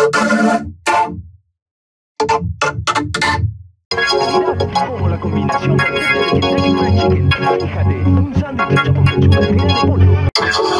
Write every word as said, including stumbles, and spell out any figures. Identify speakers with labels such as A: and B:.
A: Como la combinación perfecta de Kentucky Fried Chicken, fíjate, un sándwich hecho con pechuga de pollo.